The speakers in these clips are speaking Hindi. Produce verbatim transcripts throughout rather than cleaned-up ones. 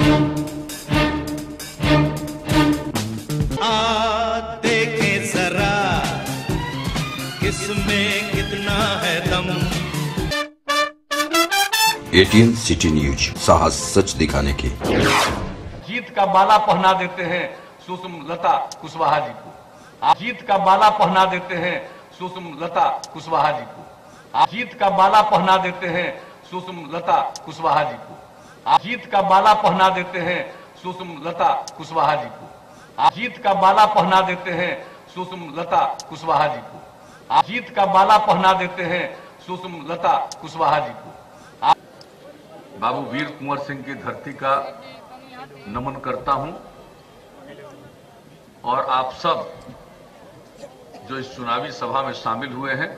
आ देखें जरा किसमें कितना है दम। एटीएन सिटी न्यूज, साहस सच दिखाने की। जीत का माला पहना देते हैं सुषमा लता कुशवाहा जी को। आप जीत का माला पहना देते हैं सुषमा लता कुशवाहा जी को। आप जीत का माला पहना देते हैं सुषमा लता कुशवाहा जी को। आप जीत का माला पहना देते हैं सुषमा लता कुशवाहा जी को। आप जीत का माला पहना देते हैं सुषमा लता कुशवाहा जी को। आप जीत का माला पहना देते हैं सुषमा लता कुशवाहा जी को। बाबू वीर कुंवर सिंह की धरती का नमन करता हूं और आप सब जो इस चुनावी सभा में शामिल हुए हैं,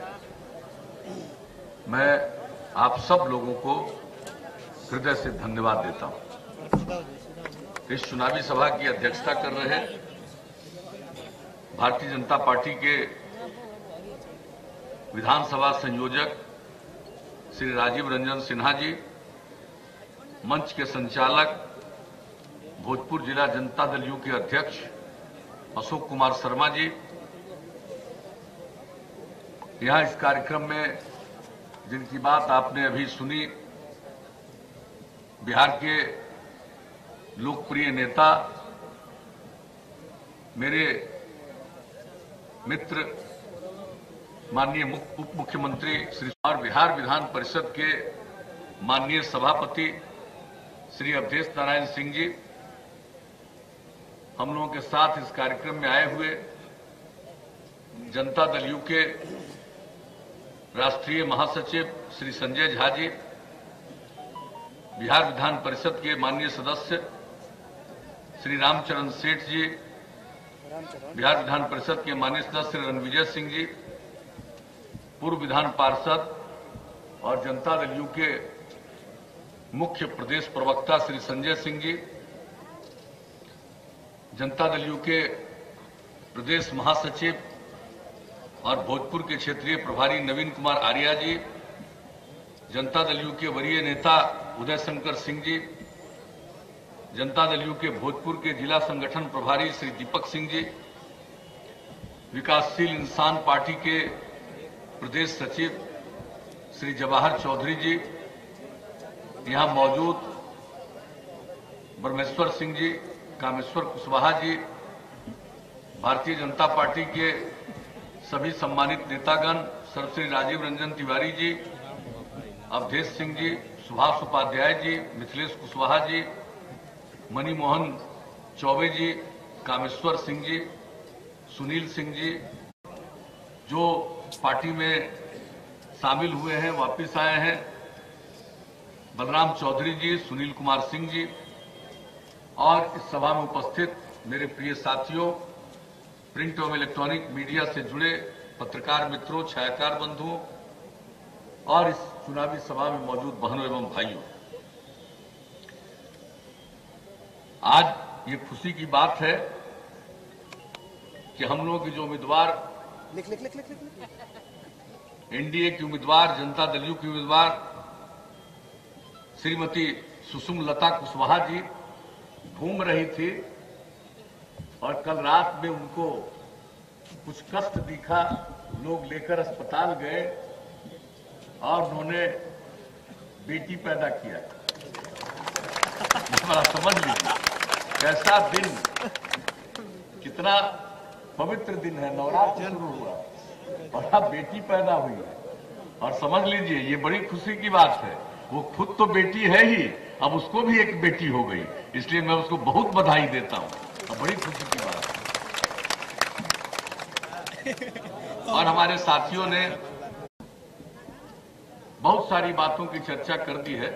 मैं आप सब लोगों को हृदय से धन्यवाद देता हूं। इस चुनावी सभा की अध्यक्षता कर रहे भारतीय जनता पार्टी के विधानसभा संयोजक श्री राजीव रंजन सिन्हा जी, मंच के संचालक भोजपुर जिला जनता दल यू के अध्यक्ष अशोक कुमार शर्मा जी, यहां इस कार्यक्रम में जिनकी बात आपने अभी सुनी, बिहार के लोकप्रिय नेता मेरे मित्र माननीय उप मुख्यमंत्री श्री और बिहार विधान परिषद के माननीय सभापति श्री अवधेश नारायण सिंह जी, हम लोगों के साथ इस कार्यक्रम में आए हुए जनता दल यू के राष्ट्रीय महासचिव श्री संजय झा जी, बिहार विधान परिषद के माननीय सदस्य श्री रामचरण सेठ जी, बिहार विधान परिषद के माननीय सदस्य रणविजय सिंह जी, पूर्व विधान पार्षद और जनता दल यू के मुख्य प्रदेश प्रवक्ता श्री संजय सिंह जी, जनता दल यू के प्रदेश महासचिव और भोजपुर के क्षेत्रीय प्रभारी नवीन कुमार आर्या जी, जनता दल यू के वरीय नेता उदय शंकर सिंह जी, जनता दल यू के भोजपुर के जिला संगठन प्रभारी श्री दीपक सिंह जी, विकासशील इंसान पार्टी के प्रदेश सचिव श्री जवाहर चौधरी जी, यहां मौजूद ब्रह्मेश्वर सिंह जी, कामेश्वर कुशवाहा जी, भारतीय जनता पार्टी के सभी सम्मानित नेतागण सर्वश्री राजीव रंजन तिवारी जी, अवधेश सिंह जी, सुभाष उपाध्याय जी, मिथिलेश कुशवाहा जी, मणिमोहन चौबे जी, कामेश्वर सिंह जी, सुनील सिंह जी, जो पार्टी में शामिल हुए हैं, वापस आए हैं, बलराम चौधरी जी, सुनील कुमार सिंह जी, और इस सभा में उपस्थित मेरे प्रिय साथियों, प्रिंट एवं इलेक्ट्रॉनिक मीडिया से जुड़े पत्रकार मित्रों, छायाकार बंधुओं और इस चुनावी सभा में मौजूद बहनों एवं भाइयों, आज ये खुशी की बात है कि हम लोगों की जो उम्मीदवार लिख लिख लिख लिख लिख एनडीए की उम्मीदवार, जनता दल यू की उम्मीदवार श्रीमती सुषमा लता कुशवाहा जी घूम रही थी और कल रात में उनको कुछ कष्ट दिखा, लोग लेकर अस्पताल गए और उन्होंने बेटी पैदा किया। हमारा समझ लीजिए कैसा दिन, कितना पवित्र दिन है, नवरात्र शुरू हुआ और अब बेटी पैदा हुई है। और समझ लीजिए ये बड़ी खुशी की बात है, वो खुद तो बेटी है ही, अब उसको भी एक बेटी हो गई, इसलिए मैं उसको बहुत बधाई देता हूं और बड़ी खुशी की बात है। और हमारे साथियों ने बहुत सारी बातों की चर्चा कर दी है,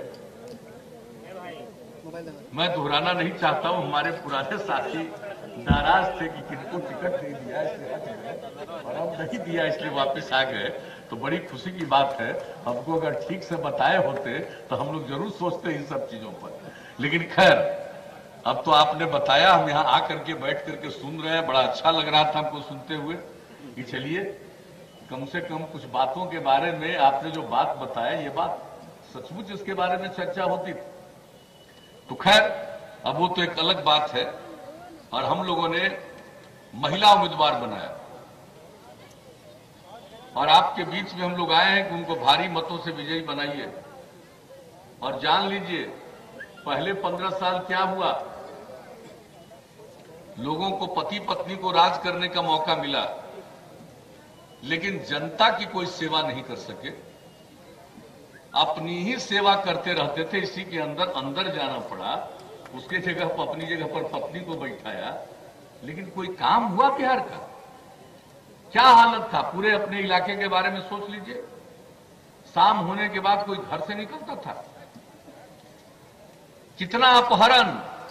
मैं दोहराना नहीं चाहता हूं। हमारे पुराने साथी नाराज थे कि किनको टिकट नहीं दिया इसलिए हट गए और अब नहीं दिया इसलिए वापस आ गए, तो बड़ी खुशी की बात है। हमको अगर ठीक से बताए होते तो हम लोग जरूर सोचते इन सब चीजों पर, लेकिन खैर अब तो आपने बताया, हम यहाँ आकर के बैठ करके सुन रहे हैं, बड़ा अच्छा लग रहा था हमको सुनते हुए कि चलिए कम से कम कुछ बातों के बारे में आपने जो बात बताया, ये बात सचमुच इसके बारे में चर्चा होती थी। तो खैर अब वो तो एक अलग बात है। और हम लोगों ने महिला उम्मीदवार बनाया और आपके बीच में हम लोग आए हैं कि उनको भारी मतों से विजयी बनाइए। और जान लीजिए, पहले पंद्रह साल क्या हुआ, लोगों को पति पत्नी को राज करने का मौका मिला, लेकिन जनता की कोई सेवा नहीं कर सके, अपनी ही सेवा करते रहते थे। इसी के अंदर अंदर जाना पड़ा, उसके जगह पर अपनी जगह पर पत्नी को बैठाया, लेकिन कोई काम हुआ बिहार का? क्या हालत था पूरे अपने इलाके के बारे में सोच लीजिए। शाम होने के बाद कोई घर से निकलता था? कितना अपहरण,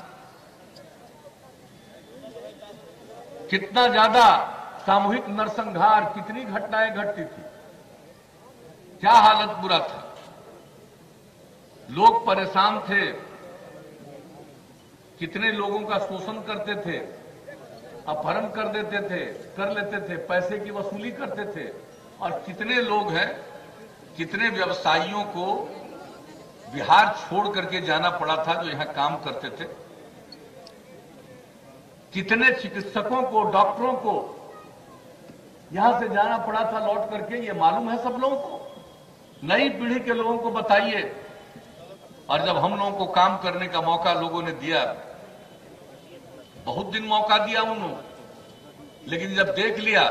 कितना ज्यादा सामूहिक नरसंहार, कितनी घटनाएं घटती थी, क्या हालत बुरा था। लोग परेशान थे, कितने लोगों का शोषण करते थे, अपहरण कर देते थे, कर लेते थे, पैसे की वसूली करते थे। और कितने लोग हैं, कितने व्यवसायियों को बिहार छोड़ करके जाना पड़ा था जो यहां काम करते थे। कितने चिकित्सकों को, डॉक्टरों को यहां से जाना पड़ा था लौट करके, ये मालूम है सब लोगों को? नई पीढ़ी के लोगों को बताइए। और जब हम लोगों को काम करने का मौका लोगों ने दिया, बहुत दिन मौका दिया उन्होंने, लेकिन जब देख लिया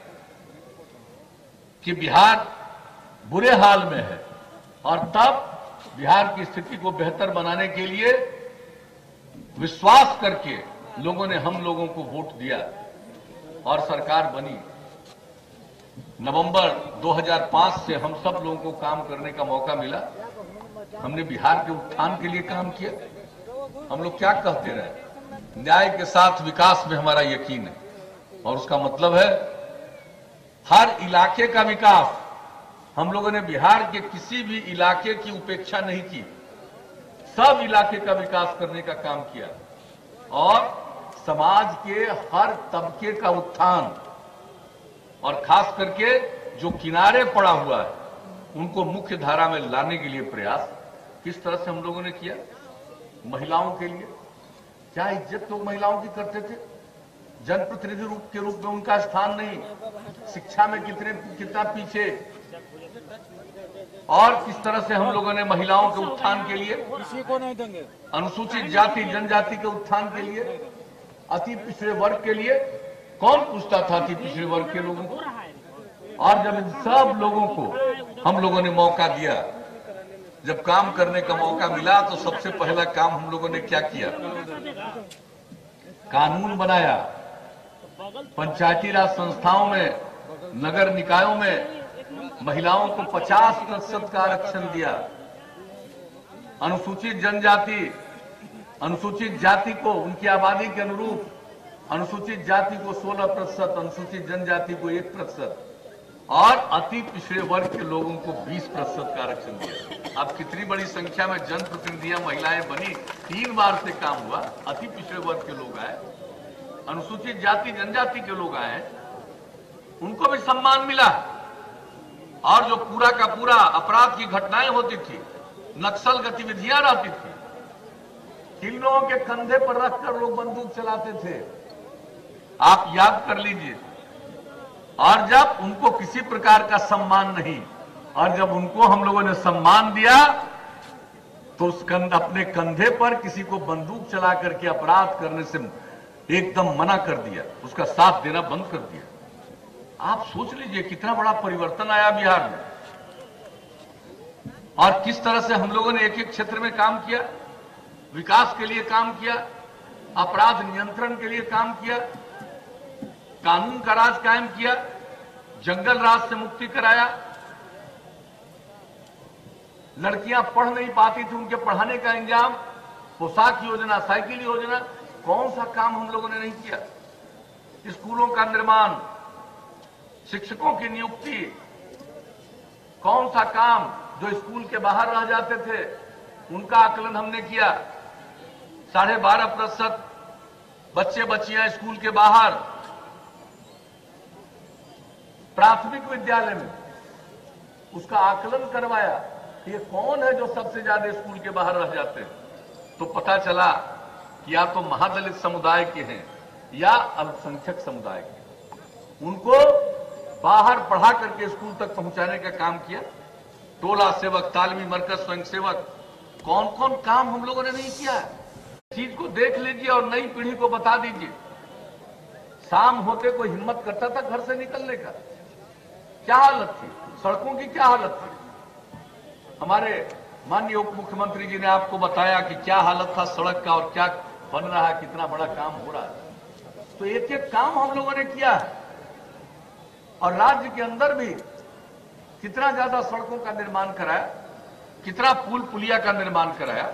कि बिहार बुरे हाल में है, और तब बिहार की स्थिति को बेहतर बनाने के लिए विश्वास करके लोगों ने हम लोगों को वोट दिया और सरकार बनी। नवंबर दो हज़ार पाँच से हम सब लोगों को काम करने का मौका मिला। हमने बिहार के उत्थान के लिए काम किया। हम लोग क्या कहते रहे, न्याय के साथ विकास में हमारा यकीन है, और उसका मतलब है हर इलाके का विकास। हम लोगों ने बिहार के किसी भी इलाके की उपेक्षा नहीं की, सब इलाके का विकास करने का काम किया और समाज के हर तबके का उत्थान, और खास करके जो किनारे पड़ा हुआ है उनको मुख्य धारा में लाने के लिए प्रयास किस तरह से हम लोगों ने किया। महिलाओं के लिए क्या इज्जत लोग महिलाओं की करते थे, जनप्रतिनिधि रूप के रूप में उनका स्थान नहीं, शिक्षा में कितने कितना पीछे, और किस तरह से हम लोगों ने महिलाओं के उत्थान के लिए, अनुसूचित जाति जनजाति के उत्थान के लिए, अति पिछड़े वर्ग के लिए, कौन पूछता था अति पिछड़े वर्ग के लोगों को? और जब इन सब लोगों को हम लोगों ने मौका दिया, जब काम करने का मौका मिला, तो सबसे पहला काम हम लोगों ने क्या किया, कानून बनाया। पंचायती राज संस्थाओं में, नगर निकायों में महिलाओं को पचास प्रतिशत का आरक्षण दिया। अनुसूचित जनजाति, अनुसूचित जाति को उनकी आबादी के अनुरूप, अनुसूचित जाति को सोलह प्रतिशत, अनुसूचित जनजाति को एक प्रतिशत, और अति पिछड़े वर्ग के लोगों को बीस प्रतिशत का आरक्षण दिया। अब कितनी बड़ी संख्या में जनप्रतिनिधियां महिलाएं बनी, तीन बार से काम हुआ। अति पिछड़े वर्ग के लोग आए, अनुसूचित जाति जनजाति के लोग आए, उनको भी सम्मान मिला। और जो पूरा का पूरा अपराध की घटनाएं होती थी, नक्सल गतिविधियां रहती थी, किन लोगों के कंधे पर रखकर लोग बंदूक चलाते थे, आप याद कर लीजिए। और जब उनको किसी प्रकार का सम्मान नहीं, और जब उनको हम लोगों ने सम्मान दिया, तो उस कंध, अपने कंधे पर किसी को बंदूक चला करके अपराध करने से एकदम मना कर दिया, उसका साथ देना बंद कर दिया। आप सोच लीजिए कितना बड़ा परिवर्तन आया बिहार में, और किस तरह से हम लोगों ने एक एक क्षेत्र में काम किया, विकास के लिए काम किया, अपराध नियंत्रण के लिए काम किया, कानून का राज कायम किया, जंगल राज से मुक्ति कराया। लड़कियां पढ़ नहीं पाती थी, उनके पढ़ाने का इंतजाम, पोशाक योजना, साइकिल योजना, कौन सा काम हम लोगों ने नहीं किया। स्कूलों का निर्माण, शिक्षकों की नियुक्ति, कौन सा काम जो स्कूल के बाहर रह जाते थे उनका आकलन हमने किया। साढ़े बारह प्रतिशत बच्चे बच्चियां स्कूल के बाहर, प्राथमिक विद्यालय में उसका आकलन करवाया, ये कौन है जो सबसे ज्यादा स्कूल के बाहर रह जाते हैं। तो पता चला कि या तो महादलित समुदाय के हैं या अल्पसंख्यक समुदाय के, उनको बाहर पढ़ा करके स्कूल तक पहुंचाने का काम किया। टोला सेवक, तालमी मरकज, स्वयंसेवक, कौन कौन काम हम लोगों ने नहीं किया है। चीज को देख लीजिए और नई पीढ़ी को बता दीजिए। शाम होते कोई हिम्मत करता था घर से निकलने का? क्या हालत थी सड़कों की, क्या हालत थी। हमारे माननीय उप मुख्यमंत्री जी ने आपको बताया कि क्या हालत था सड़क का और क्या बन रहा है, कितना बड़ा काम हो रहा है। तो एक एक काम हम लोगों ने किया है और राज्य के अंदर भी कितना ज्यादा सड़कों का निर्माण कराया, कितना पुल पुलिया का निर्माण कराया,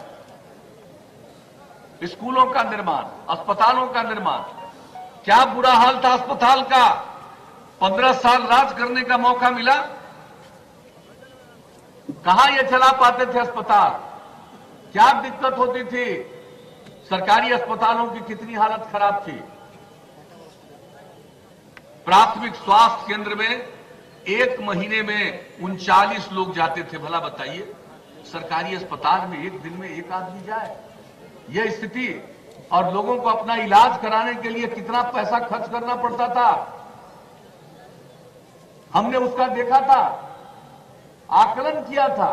स्कूलों का निर्माण, अस्पतालों का निर्माण। क्या बुरा हाल था अस्पताल का। पंद्रह साल राज करने का मौका मिला, कहां ये चला पाते थे अस्पताल, क्या दिक्कत होती थी। सरकारी अस्पतालों की कितनी हालत खराब थी। प्राथमिक स्वास्थ्य केंद्र में एक महीने में उनचालीस लोग जाते थे। भला बताइए, सरकारी अस्पताल में एक दिन में एक आदमी जाए, यह स्थिति। और लोगों को अपना इलाज कराने के लिए कितना पैसा खर्च करना पड़ता था, हमने उसका देखा था, आकलन किया था।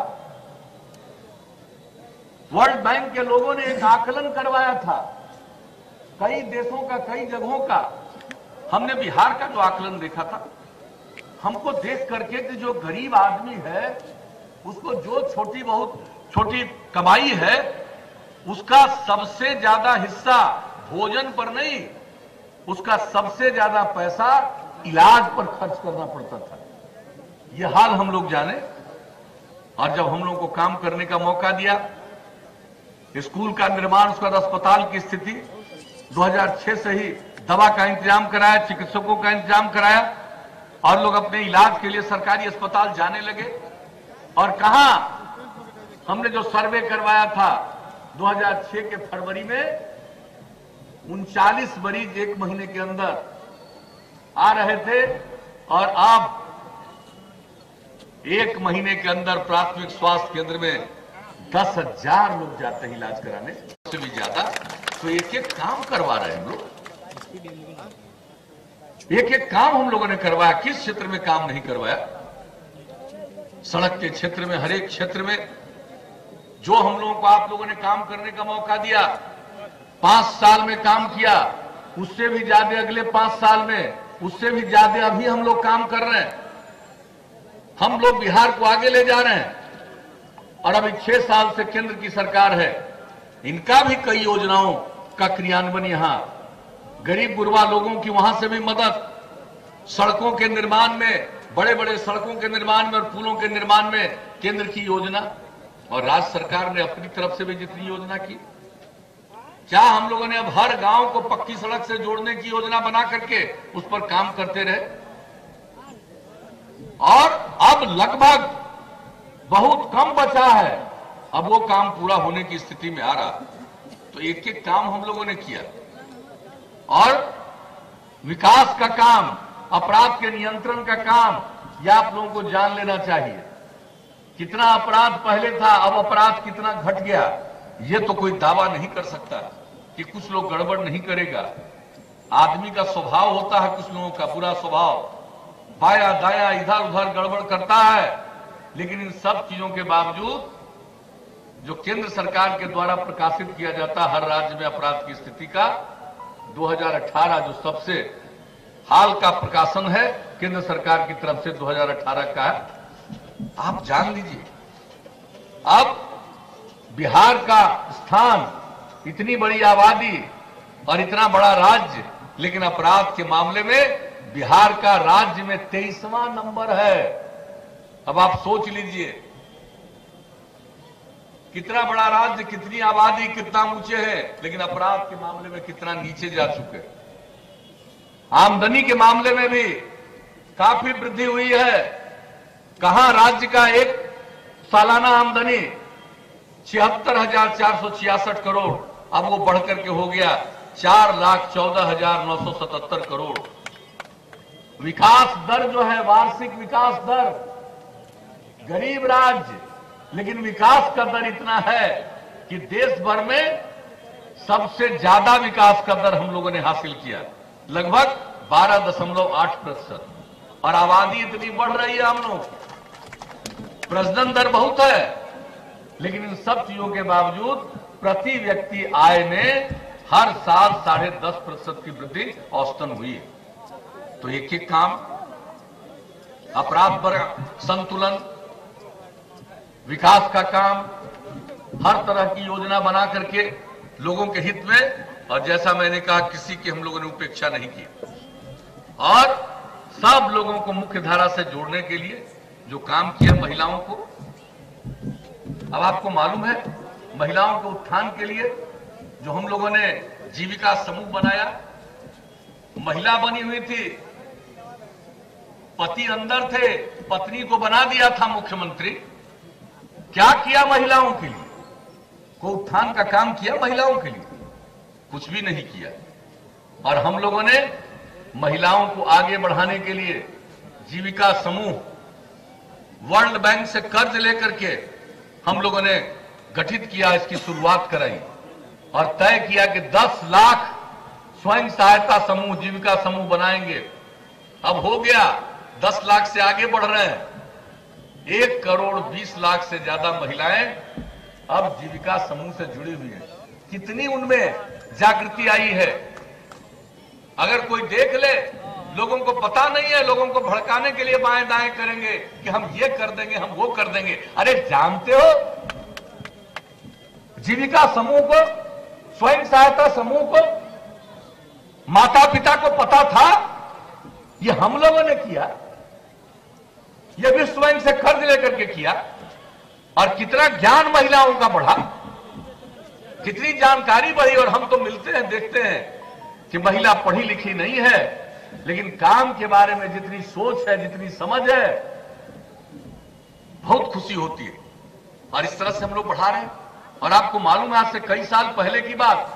वर्ल्ड बैंक के लोगों ने एक आकलन करवाया था, कई देशों का, कई जगहों का। हमने बिहार का जो आकलन देखा था, हमको देख करके कि जो गरीब आदमी है उसको जो छोटी बहुत छोटी कमाई है उसका सबसे ज्यादा हिस्सा भोजन पर नहीं, उसका सबसे ज्यादा पैसा इलाज पर खर्च करना पड़ता था। यह हाल हम लोग जाने। और जब हम लोग को काम करने का मौका दिया, स्कूल का निर्माण, उसका अस्पताल की स्थिति, दो हज़ार छह से ही दवा का इंतजाम कराया, चिकित्सकों का इंतजाम कराया और लोग अपने इलाज के लिए सरकारी अस्पताल जाने लगे। और कहां हमने जो सर्वे करवाया था दो हज़ार छह के फरवरी में, उनचालीस मरीज एक महीने के अंदर आ रहे थे और अब एक महीने के अंदर प्राथमिक स्वास्थ्य केंद्र में दस हजार लोग जाते हैं इलाज कराने, उससे भी ज्यादा। तो एक एक काम करवा रहे हैं हम लोग, एक एक काम हम लोगों ने करवाया। किस क्षेत्र में काम नहीं करवाया? सड़क के क्षेत्र में, हर एक क्षेत्र में जो हम लोगों को आप लोगों ने काम करने का मौका दिया, पांच साल में काम किया, उससे भी ज्यादा अगले पांच साल में, उससे भी ज्यादा अभी हम लोग काम कर रहे हैं। हम लोग बिहार को आगे ले जा रहे हैं और अभी छह साल से केंद्र की सरकार है, इनका भी कई योजनाओं का क्रियान्वयन, यहां गरीब गुरबा लोगों की वहां से भी मदद, सड़कों के निर्माण में, बड़े बड़े सड़कों के निर्माण में और पुलों के निर्माण में केंद्र की योजना, और राज्य सरकार ने अपनी तरफ से भी जितनी योजना की। क्या हम लोगों ने अब हर गांव को पक्की सड़क से जोड़ने की योजना बना करके उस पर काम करते रहे? और अब लगभग बहुत कम बचा है, अब वो काम पूरा होने की स्थिति में आ रहा। तो एक एक काम हम लोगों ने किया। और विकास का काम, अपराध के नियंत्रण का काम, यह आप लोगों को जान लेना चाहिए। कितना अपराध पहले था, अब अपराध कितना घट गया, यह तो कोई दावा नहीं कर सकता कि कुछ लोग गड़बड़ नहीं करेगा। आदमी का स्वभाव होता है, कुछ लोगों का बुरा स्वभाव, बाया दाया इधर उधर गड़बड़ करता है। लेकिन इन सब चीजों के बावजूद जो केंद्र सरकार के द्वारा प्रकाशित किया जाता है हर राज्य में अपराध की स्थिति का, दो हज़ार अठारह जो सबसे हाल का प्रकाशन है केंद्र सरकार की तरफ से दो हज़ार अठारह का है, आप जान लीजिए। अब बिहार का स्थान, इतनी बड़ी आबादी और इतना बड़ा राज्य, लेकिन अपराध के मामले में बिहार का राज्य में तेईसवां नंबर है। अब आप सोच लीजिए, कितना बड़ा राज्य, कितनी आबादी, कितना ऊंचे है, लेकिन अपराध के मामले में कितना नीचे जा चुके। आमदनी के मामले में भी काफी वृद्धि हुई है। कहां राज्य का एक सालाना आमदनी छिहत्तर हजार चार सौ छियासठ करोड़, अब वो बढ़कर के हो गया चार लाख चौदह हजार नौ सौ सतहत्तर करोड़। विकास दर जो है, वार्षिक विकास दर, गरीब राज्य, लेकिन विकास का दर इतना है कि देश भर में सबसे ज्यादा विकास का दर हम लोगों ने हासिल किया, लगभग बारह दशमलव आठ प्रतिशत। और आबादी इतनी बढ़ रही है, हम लोग प्रजनन दर बहुत है, लेकिन इन सब चीजों के बावजूद प्रति व्यक्ति आय में हर साल साढ़े दस प्रतिशत की वृद्धि औसतन हुई है। तो एक एक काम, अपराध पर संतुलन, विकास का काम, हर तरह की योजना बना करके लोगों के हित में, और जैसा मैंने कहा किसी की हम लोगों ने उपेक्षा नहीं की, और सब लोगों को मुख्य धारा से जोड़ने के लिए जो काम किया महिलाओं को। अब आपको मालूम है, महिलाओं के उत्थान के लिए जो हम लोगों ने जीविका समूह बनाया, महिला बनी हुई थी, पति अंदर थे, पत्नी को बना दिया था मुख्यमंत्री। क्या किया महिलाओं के लिए? को उत्थान का काम किया महिलाओं के लिए? कुछ भी नहीं किया। और हम लोगों ने महिलाओं को आगे बढ़ाने के लिए जीविका समूह, वर्ल्ड बैंक से कर्ज लेकर के हम लोगों ने गठित किया, इसकी शुरुआत कराई और तय किया कि दस लाख स्वयं सहायता समूह, जीविका समूह बनाएंगे। अब हो गया, दस लाख से आगे बढ़ रहे हैं। एक करोड़ बीस लाख से ज्यादा महिलाएं अब जीविका समूह से जुड़ी हुई हैं। कितनी उनमें जागृति आई है। अगर कोई देख ले, लोगों को पता नहीं है, लोगों को भड़काने के लिए बाएं दाएं करेंगे कि हम ये कर देंगे, हम वो कर देंगे। अरे जानते हो, जीविका समूह को, स्वयं सहायता समूह को माता पिता को पता था, ये हम लोगों ने किया। ये भी स्वयं से कर्ज लेकर के किया। और कितना ज्ञान महिलाओं का बढ़ा, कितनी जानकारी बढ़ी। और हम तो मिलते हैं, देखते हैं कि महिला पढ़ी लिखी नहीं है, लेकिन काम के बारे में जितनी सोच है, जितनी समझ है, बहुत खुशी होती है। और इस तरह से हम लोग बढ़ा रहे हैं। और आपको मालूम है, आज से कई साल पहले की बात,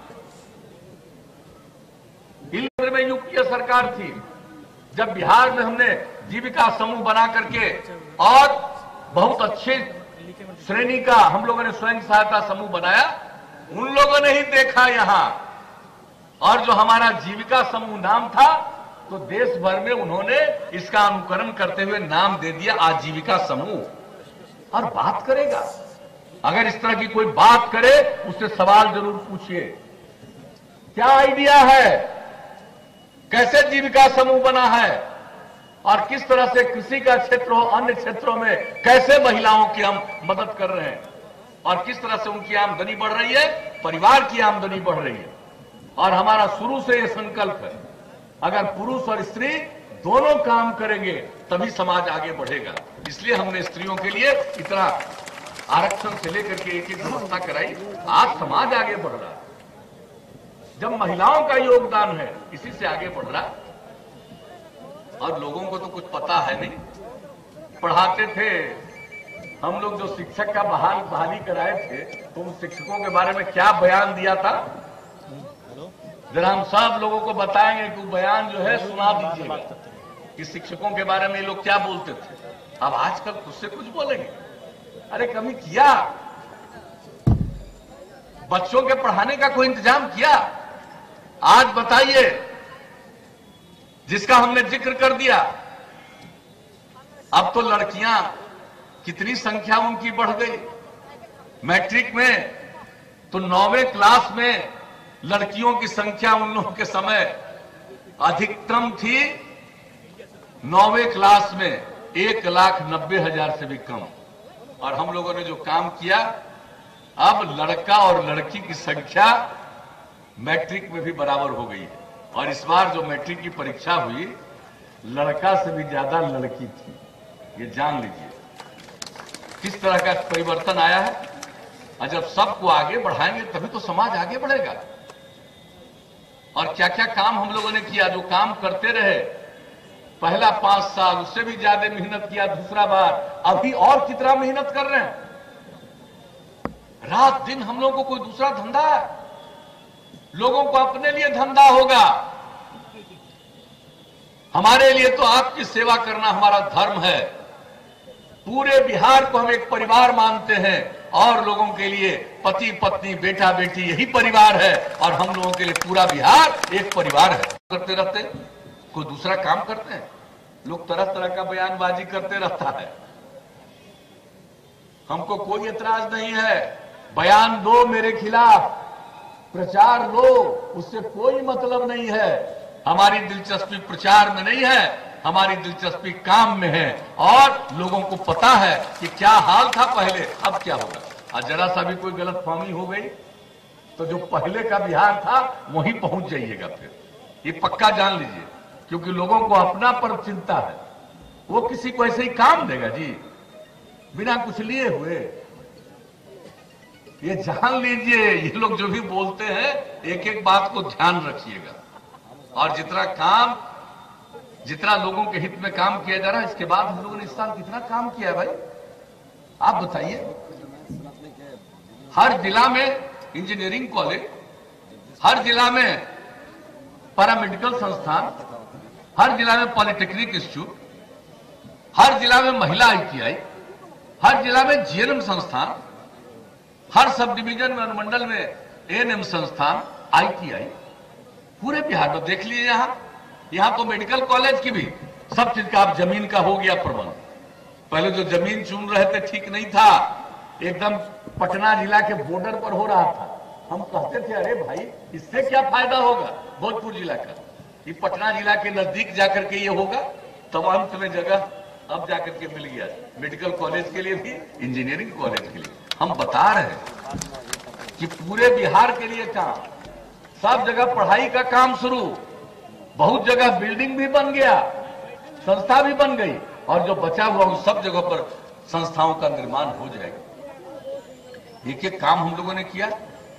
केंद्र में यूपीए सरकार थी, जब बिहार में हमने जीविका समूह बना करके और बहुत अच्छे श्रेणी का हम लोगों ने स्वयं सहायता समूह बनाया, उन लोगों ने ही देखा यहां, और जो हमारा जीविका समूह नाम था, तो देश भर में उन्होंने इसका अनुकरण करते हुए नाम दे दिया आजीविका समूह। और बात करेगा, अगर इस तरह की कोई बात करे, उससे सवाल जरूर पूछिए, क्या आइडिया है, कैसे जीविका समूह बना है, और किस तरह से कृषि का क्षेत्र हो, अन्य क्षेत्रों में कैसे महिलाओं की हम मदद कर रहे हैं, और किस तरह से उनकी आमदनी बढ़ रही है, परिवार की आमदनी बढ़ रही है। और हमारा शुरू से यह संकल्प है, अगर पुरुष और स्त्री दोनों काम करेंगे तभी समाज आगे बढ़ेगा। इसलिए हमने स्त्रियों के लिए इतना आरक्षण से लेकर के एक एक व्यवस्था कराई। आज समाज आगे बढ़ रहा है, जब महिलाओं का योगदान है, इसी से आगे बढ़ रहा है। और लोगों को तो कुछ पता है नहीं। पढ़ाते थे हम लोग, जो शिक्षक का बहाल बहाली कराए थे, तो उन शिक्षकों के बारे में क्या बयान दिया था, जरा हम सब लोगों को बताएंगे कि वो बयान जो है सुना दीजिएगा कि शिक्षकों के बारे में लोग क्या बोलते थे। अब आजकल खुद से कुछ बोलेंगे। अरे कभी किया बच्चों के पढ़ाने का कोई इंतजाम किया? आज बताइए, जिसका हमने जिक्र कर दिया, अब तो लड़कियां कितनी संख्या उनकी बढ़ गई। मैट्रिक में तो नौवें क्लास में लड़कियों की संख्या उन लोगों के समय अधिकतम थी, नौवें क्लास में एक लाख नब्बे हजार से भी कम। और हम लोगों ने जो काम किया, अब लड़का और लड़की की संख्या मैट्रिक में भी बराबर हो गई है। और इस बार जो मैट्रिक की परीक्षा हुई, लड़का से भी ज्यादा लड़की थी। ये जान लीजिए किस तरह का परिवर्तन आया है। और जब सबको आगे बढ़ाएंगे तभी तो समाज आगे बढ़ेगा। और क्या क्या काम हम लोगों ने किया, जो काम करते रहे पहला पांच साल, उससे भी ज्यादा मेहनत किया दूसरा बार, अभी और कितना मेहनत कर रहे हैं। रात दिन हम लोगों को कोई दूसरा धंधा है, लोगों को अपने लिए धंधा होगा। हमारे लिए तो आपकी सेवा करना हमारा धर्म है। पूरे बिहार को हम एक परिवार मानते हैं। और लोगों के लिए पति पत्नी बेटा बेटी यही परिवार है, और हम लोगों के लिए पूरा बिहार एक परिवार है। करते रहते कोई दूसरा काम करते हैं लोग, तरह तरह का बयानबाजी करते रहता है। हमको कोई एतराज नहीं है, बयान दो मेरे खिलाफ, प्रचार लो, उससे कोई मतलब नहीं है। हमारी दिलचस्पी प्रचार में नहीं है, हमारी दिलचस्पी काम में है, और लोगों को पता है कि क्या हाल था पहले, अब क्या होगा। और जरा सा भी कोई गलतफहमी हो गई तो जो पहले का बिहार था वहीं पहुंच जाइएगा। फिर ये पक्का जान लीजिए, क्योंकि लोगों को अपना पर चिंता है। वो किसी को ऐसे ही काम देगा जी, बिना कुछ लिए हुए। ये जान लीजिए, ये लोग जो भी बोलते हैं एक एक बात को ध्यान रखिएगा। और जितना काम, जितना लोगों के हित में काम किया जा रहा है, इसके बाद हम लोगों ने इस साल कितना काम किया है भाई, आप बताइए। हर जिला में इंजीनियरिंग कॉलेज, हर जिला में पैरामेडिकल संस्थान, हर जिला में पॉलिटेक्निक इंस्टीट्यूट, हर जिला में महिला आईटीआई, हर जिला में जीएनएम संस्थान, हर सब डिवीजन में अनुमंडल में एएनएम संस्थान, आईटीआई, पूरे बिहार में देख लीजिए। यहां यहां तो मेडिकल कॉलेज की भी सब चीज का, अब जमीन का हो गया प्रबंध। पहले जो जमीन चुन रहे थे ठीक नहीं था, एकदम पटना जिला के बॉर्डर पर हो रहा था। हम कहते थे अरे भाई इससे क्या फायदा होगा भोजपुर जिला का, ये पटना जिला के नजदीक जाकर के ये होगा। तब अंत में जगह अब जाकर के मिल गया, मेडिकल कॉलेज के लिए भी, इंजीनियरिंग कॉलेज के लिए। हम बता रहे हैं कि पूरे बिहार के लिए काम, सब जगह पढ़ाई का काम शुरू, बहुत जगह बिल्डिंग भी बन गया, संस्था भी बन गई, और जो बचा हुआ उन सब जगह पर संस्थाओं का निर्माण हो जाएगा। एक एक काम हम लोगों ने किया।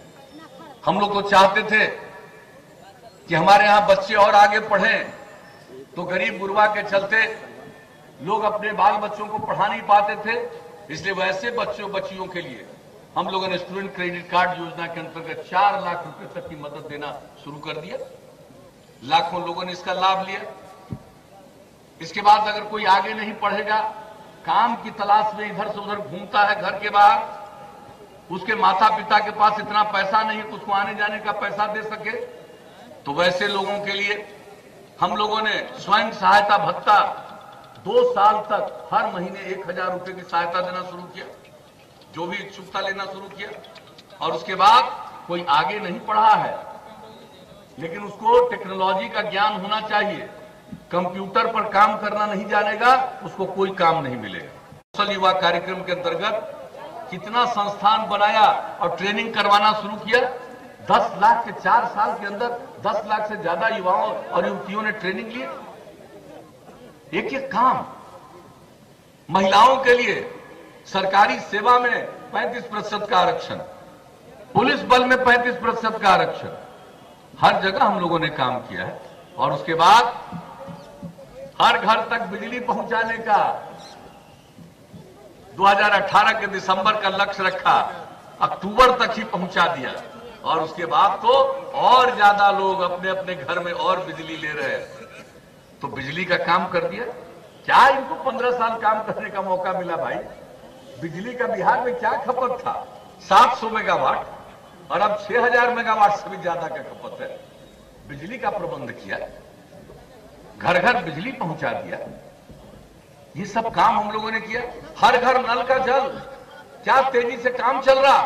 हम लोग तो चाहते थे कि हमारे यहां बच्चे और आगे पढ़ें, तो गरीब गुरबा के चलते लोग अपने बाल बच्चों को पढ़ा नहीं पाते थे, इसलिए वैसे बच्चों बच्चियों के लिए हम लोगों ने स्टूडेंट क्रेडिट कार्ड योजना के अंतर्गत चार लाख रुपए तक की मदद देना शुरू कर दिया। लाखों लोगों ने इसका लाभ लिया। इसके बाद अगर कोई आगे नहीं पढ़ेगा, काम की तलाश में इधर से उधर घूमता है घर के बाहर, उसके माता पिता के पास इतना पैसा नहीं कि उसको आने जाने का पैसा दे सके, तो वैसे लोगों के लिए हम लोगों ने स्वयं सहायता भत्ता दो साल तक हर महीने एक हजार रुपए की सहायता देना शुरू किया, जो भी इच्छुकता लेना शुरू किया। और उसके बाद कोई आगे नहीं पढ़ा है लेकिन उसको टेक्नोलॉजी का ज्ञान होना चाहिए, कंप्यूटर पर काम करना नहीं जानेगा, उसको कोई काम नहीं मिलेगा। कौशल युवा कार्यक्रम के अंतर्गत कितना संस्थान बनाया और ट्रेनिंग करवाना शुरू किया। दस लाख के चार साल के अंदर दस लाख से ज्यादा युवाओं और युवतियों ने ट्रेनिंग ली। एक एक काम। महिलाओं के लिए सरकारी सेवा में पैंतीस प्रतिशत का आरक्षण, पुलिस बल में पैंतीस प्रतिशत का आरक्षण, हर जगह हम लोगों ने काम किया है। और उसके बाद हर घर तक बिजली पहुंचाने का दो हज़ार अठारह के दिसंबर का लक्ष्य रखा, अक्टूबर तक ही पहुंचा दिया। और उसके बाद तो और ज्यादा लोग अपने अपने घर में और बिजली ले रहे हैं, तो बिजली का काम कर दिया। क्या इनको पंद्रह साल काम करने का मौका मिला भाई? बिजली का बिहार में क्या खपत था? सात सौ मेगावाट, और अब छह हजार मेगावाट से भी ज्यादा का खपत है। बिजली का प्रबंध किया, घर घर बिजली पहुंचा दिया, ये सब काम हम लोगों ने किया। हर घर नल का जल, क्या तेजी से काम चल रहा,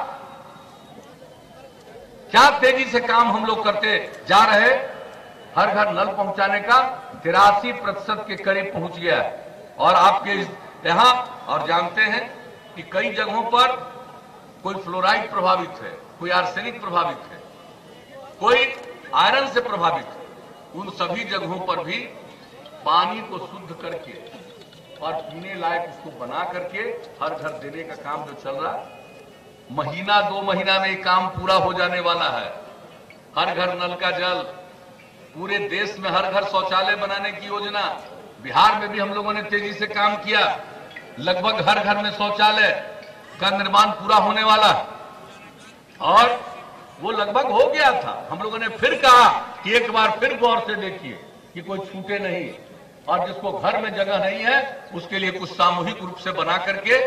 क्या तेजी से काम हम लोग करते जा रहे। हर घर नल पहुंचाने का तिरासी प्रतिशत के करीब पहुंच गया है। और आपके यहां और जानते हैं कि कई जगहों पर कोई फ्लोराइड प्रभावित है, कोई आर्सेनिक प्रभावित है, कोई आयरन से प्रभावित है। उन सभी जगहों पर भी पानी को शुद्ध करके और पीने लायक उसको बना करके हर घर देने का काम जो चल रहा है, महीना दो महीना में ये काम पूरा हो जाने वाला है। हर घर नल का जल, पूरे देश में हर घर शौचालय बनाने की योजना, बिहार में भी हम लोगों ने तेजी से काम किया। लगभग हर घर में शौचालय का निर्माण पूरा होने वाला है, और वो लगभग हो गया था। हम लोगों ने फिर कहा कि एक बार फिर गौर से देखिए कि कोई छूटे नहीं, और जिसको घर में जगह नहीं है उसके लिए कुछ सामूहिक रूप से बना करके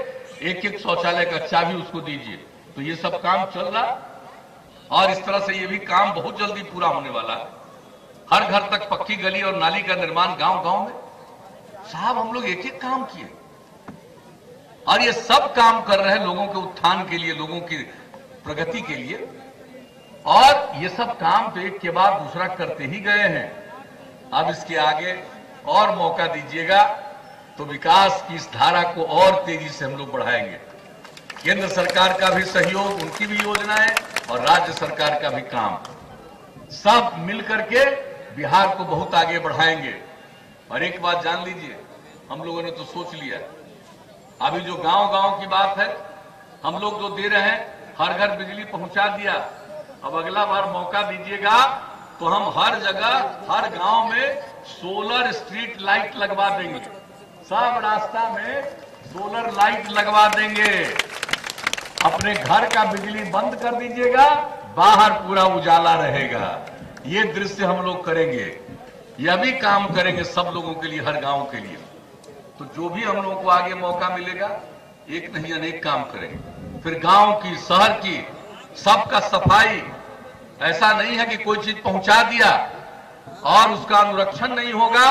एक एक शौचालय का चाबी उसको दीजिए। तो ये सब काम चल रहा और इस तरह से ये भी काम बहुत जल्दी पूरा होने वाला है। हर घर तक पक्की गली और नाली का निर्माण गांव गांव में। साहब हम लोग एक एक काम किए और ये सब काम कर रहे हैं लोगों के उत्थान के लिए, लोगों की प्रगति के लिए। और ये सब काम तो एक के बाद दूसरा करते ही गए हैं। अब इसके आगे और मौका दीजिएगा तो विकास की इस धारा को और तेजी से हम लोग बढ़ाएंगे। केंद्र सरकार का भी सहयोग, उनकी भी योजनाएं और राज्य सरकार का भी काम, सब मिलकर के बिहार को बहुत आगे बढ़ाएंगे। और एक बात जान लीजिए, हम लोगों ने तो सोच लिया, अभी जो गांव गांव की बात है, हम लोग जो दे रहे हैं, हर घर बिजली पहुंचा दिया। अब अगला बार मौका दीजिएगा तो हम हर जगह, हर गांव में सोलर स्ट्रीट लाइट लगवा देंगे। सब रास्ता में सोलर लाइट लगवा देंगे। अपने घर का बिजली बंद कर दीजिएगा, बाहर पूरा उजाला रहेगा। ये दृश्य हम लोग करेंगे, यह भी काम करेंगे सब लोगों के लिए, हर गांव के लिए। तो जो भी हम लोगों को आगे मौका मिलेगा, एक नहीं अनेक काम करेंगे। फिर गांव की, शहर की, सबका सफाई। ऐसा नहीं है कि कोई चीज पहुंचा दिया और उसका अनुरक्षण नहीं होगा,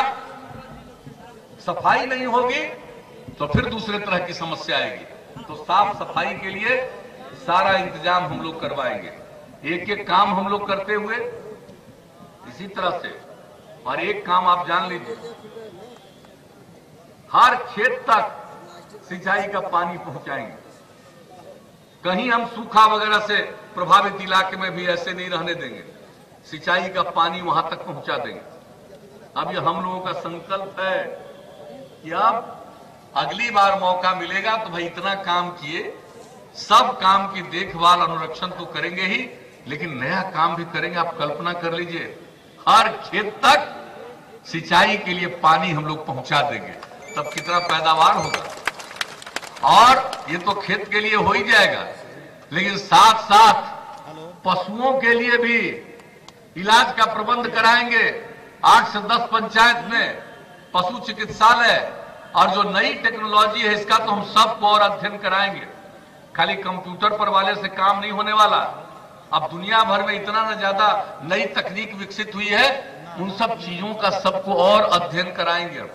सफाई नहीं होगी तो फिर दूसरे तरह की समस्या आएगी। तो साफ सफाई के लिए सारा इंतजाम हम लोग करवाएंगे, एक एक काम हम लोग करते हुए इसी तरह से। और एक काम आप जान लीजिए, हर खेत तक सिंचाई का पानी पहुंचाएंगे। कहीं हम सूखा वगैरह से प्रभावित इलाके में भी ऐसे नहीं रहने देंगे, सिंचाई का पानी वहां तक पहुंचा देंगे। अब ये हम लोगों का संकल्प है कि अब अगली बार मौका मिलेगा तो भाई इतना काम किए, सब काम की देखभाल, अनुरक्षण तो करेंगे ही, लेकिन नया काम भी करेंगे। आप कल्पना कर लीजिए, हर खेत तक सिंचाई के लिए पानी हम लोग पहुंचा देंगे, तब कितना पैदावार होगा। और ये तो खेत के लिए हो ही जाएगा, लेकिन साथ साथ पशुओं के लिए भी इलाज का प्रबंध कराएंगे। आठ से दस पंचायत में पशु चिकित्सालय, और जो नई टेक्नोलॉजी है इसका तो हम सबको और अध्ययन कराएंगे। खाली कंप्यूटर पर वाले से काम नहीं होने वाला। अब दुनिया भर में इतना न ज्यादा नई तकनीक विकसित हुई है, उन सब चीजों का सबको और अध्ययन कराएंगे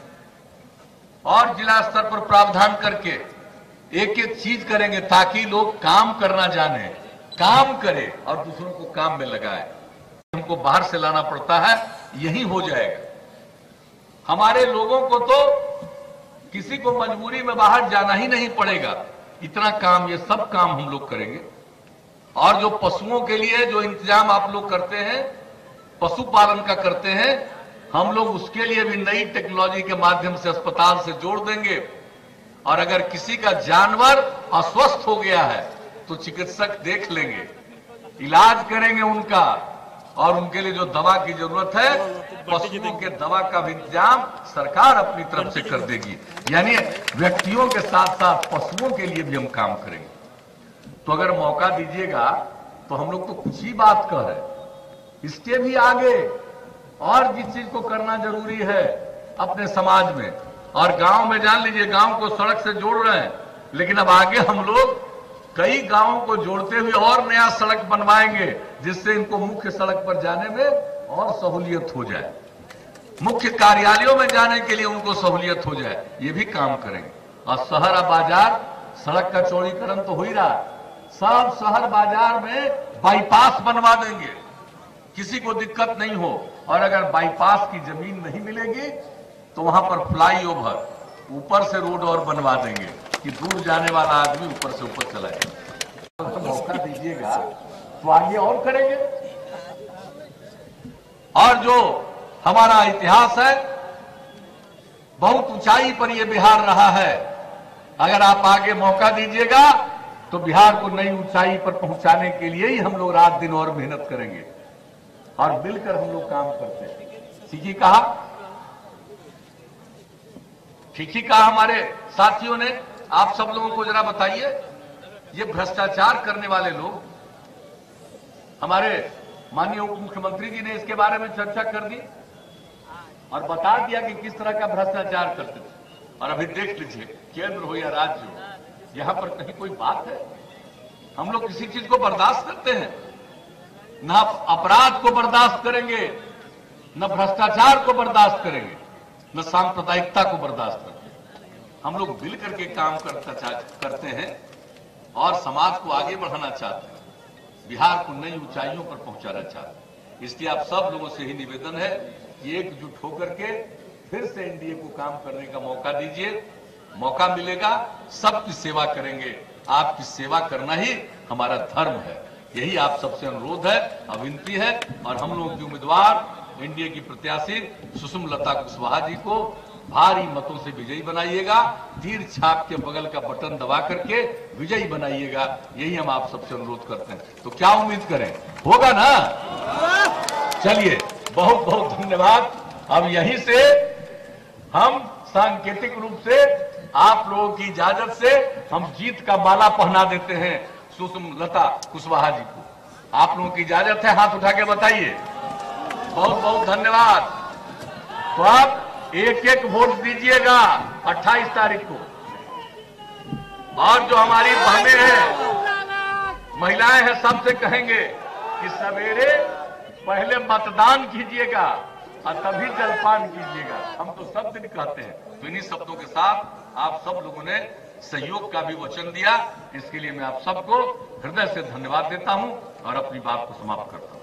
और जिला स्तर पर प्रावधान करके एक एक चीज करेंगे ताकि लोग काम करना जाने, काम करें और दूसरों को काम में लगाए। हमको बाहर से लाना पड़ता है, यही हो जाएगा। हमारे लोगों को तो किसी को मजबूरी में बाहर जाना ही नहीं पड़ेगा। इतना काम, ये सब काम हम लोग करेंगे। और जो पशुओं के लिए जो इंतजाम आप लोग करते हैं, पशुपालन का करते हैं, हम लोग उसके लिए भी नई टेक्नोलॉजी के माध्यम से अस्पताल से जोड़ देंगे। और अगर किसी का जानवर अस्वस्थ हो गया है तो चिकित्सक देख लेंगे, इलाज करेंगे उनका, और उनके लिए जो दवा की जरूरत है, पशुओं के दवा का भी इंतजाम सरकार अपनी तरफ से कर देगी। यानी व्यक्तियों के साथ साथ पशुओं के लिए भी हम काम करेंगे। तो अगर मौका दीजिएगा तो हम लोग तो कुछ ही बात कर रहे हैं, इसके भी आगे और जिस चीज को करना जरूरी है अपने समाज में और गांव में, जान लीजिए गांव को सड़क से जोड़ रहे हैं, लेकिन अब आगे हम लोग कई गांवों को जोड़ते हुए और नया सड़क बनवाएंगे, जिससे इनको मुख्य सड़क पर जाने में और सहूलियत हो जाए, मुख्य कार्यालयों में जाने के लिए उनको सहूलियत हो जाए। ये भी काम करेंगे। और शहर और बाजार, सड़क का चौड़ीकरण तो हो ही रहा, सब शहर बाजार में बाईपास बनवा देंगे, किसी को दिक्कत नहीं हो। और अगर बाईपास की जमीन नहीं मिलेगी तो वहां पर फ्लाईओवर, ऊपर से रोड और बनवा देंगे कि दूर जाने वाला आदमी ऊपर से ऊपर चला जाए। तो मौका दीजिएगा तो आगे और करेंगे। और जो हमारा इतिहास है, बहुत ऊंचाई पर यह बिहार रहा है। अगर आप आगे मौका दीजिएगा तो बिहार को नई ऊंचाई पर पहुंचाने के लिए ही हम लोग रात दिन और मेहनत करेंगे और मिलकर हम लोग काम करते हैं। ठीक ही कहा, ठीक ही कहा हमारे साथियों ने। आप सब लोगों को जरा बताइए, ये भ्रष्टाचार करने वाले लोग, हमारे माननीय उप मुख्यमंत्री जी ने इसके बारे में चर्चा कर दी और बता दिया कि किस तरह का भ्रष्टाचार करते थे। और अभी देख लीजिए, केंद्र हो या राज्य हो, यहां पर कहीं कोई बात है? हम लोग किसी चीज को बर्दाश्त करते हैं? न अपराध को बर्दाश्त करेंगे, न भ्रष्टाचार को बर्दाश्त करेंगे, न सांप्रदायिकता को बर्दाश्त करेंगे। हम लोग मिल करके काम करता करते हैं और समाज को आगे बढ़ाना चाहते हैं, बिहार को नई ऊंचाइयों पर पहुंचाना चाहते हैं। इसलिए आप सब लोगों से ही निवेदन है कि एकजुट होकर के फिर से एनडीए को काम करने का मौका दीजिए। मौका मिलेगा, सबकी सेवा करेंगे। आपकी सेवा करना ही हमारा धर्म है। यही आप सबसे अनुरोध है, अविनती है। और हम लोगों की उम्मीदवार एनडीए की प्रत्याशी सुषमा लता कुशवाहा जी को भारी मतों से विजयी बनाइएगा। तीर छाप के बगल का बटन दबा करके विजयी बनाइएगा। यही हम आप सबसे अनुरोध करते हैं। तो क्या उम्मीद करें, होगा ना? चलिए, बहुत बहुत धन्यवाद। अब यहीं से हम सांकेतिक रूप से आप लोगों की इजाजत से हम जीत का माला पहना देते हैं सुषमा लता कुशवाहा जी को। आप लोगों की इजाजत है? हाथ उठा के बताइए। बहुत बहुत धन्यवाद। तो आप एक एक वोट दीजिएगा अट्ठाईस तारीख को। और जो हमारी बहनें हैं, महिलाएं हैं, सबसे कहेंगे कि सवेरे पहले मतदान कीजिएगा और तभी जलपान कीजिएगा। हम तो सब दिन कहते हैं। तो इन्हीं शब्दों के साथ आप सब लोगों ने सहयोग का भी वचन दिया। इसके लिए मैं आप सबको हृदय से धन्यवाद देता हूं और अपनी बात को समाप्त करता हूं।